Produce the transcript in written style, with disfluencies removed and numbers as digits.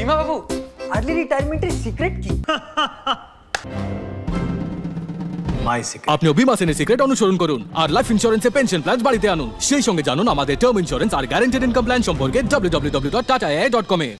বিমা বাবু, আর্লি রিটায়ারমেন্টের সিক্রেট কি? My secret. আপনিও বিমাসেনের সিক্রেট অনুসরণ করুন আর লাইফ ইন্স্যুরেন্সে পেনশন প্ল্যান বাড়িতে আনুন। সেই সঙ্গে জানুন আমাদের টার্ম ইন্স্যুরেন্স আর গ্যারান্টেড ইনকাম প্ল্যান সম্পর্কে www.tataai.com এ।